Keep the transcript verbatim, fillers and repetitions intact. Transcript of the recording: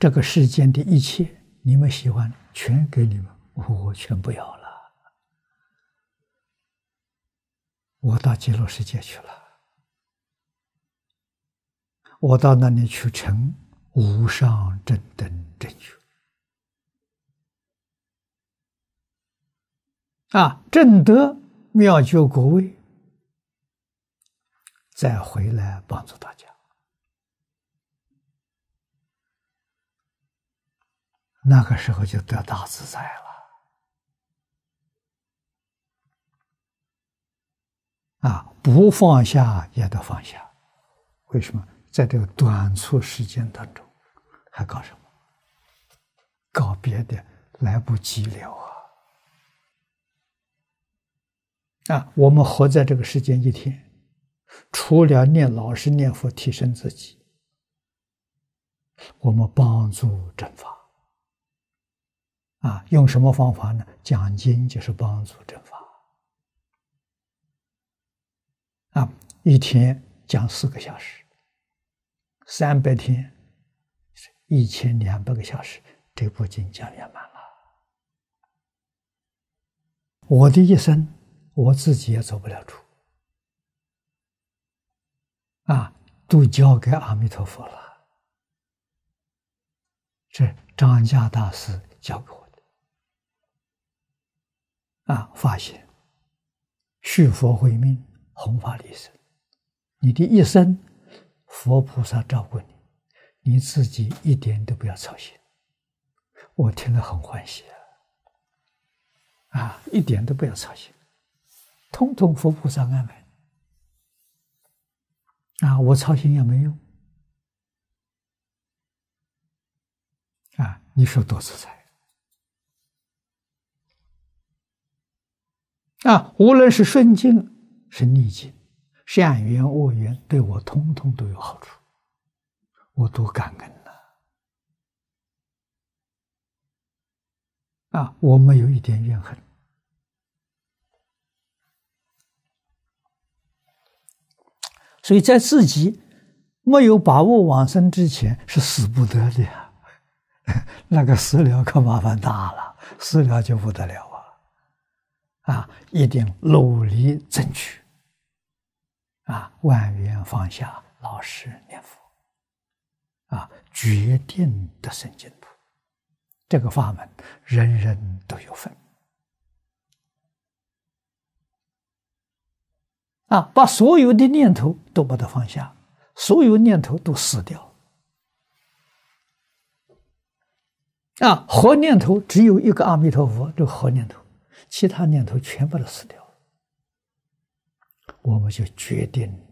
这个世间的一切，你们喜欢，全给你们，我全不要了。我到极乐世界去了，我到那里去成无上正等正觉。啊，正得妙觉果位，再回来帮助大家。那个时候就得大自在了。啊，不放下也得放下。为什么？在这个短促时间当中，还搞什么？搞别的来不及了啊！啊，我们活在这个世间一天，除了念老实念佛提升自己，我们帮助正法。啊，用什么方法呢？讲经就是帮助正法。啊，一天讲四个小时，三百天，一千两百个小时，这部经讲圆满了。我的一生，我自己也走不了出，啊，都交给阿弥陀佛了。这张家大师教给我的。啊，发现续佛慧命，弘法利生，你的一生，佛菩萨照顾你，你自己一点都不要操心。我听了很欢喜啊！啊，一点都不要操心，通通佛菩萨安排。啊，我操心也没用。啊，你说多自在！啊，无论是顺境是逆境，善缘恶缘，对我通通都有好处，我多感恩呐！啊，我没有一点怨恨。所以在自己没有把握往生之前，是死不得的呀。那个死了可麻烦大了，死了就不得了啊！啊，一定努力争取，啊，万缘放下，老实念佛，啊，决定得生净土。这个法门，人人都有份。啊，把所有的念头都把它放下，所有念头都死掉。啊，活念头只有一个阿弥陀佛，这个活念头。其他念头全把它死掉了，我们就决定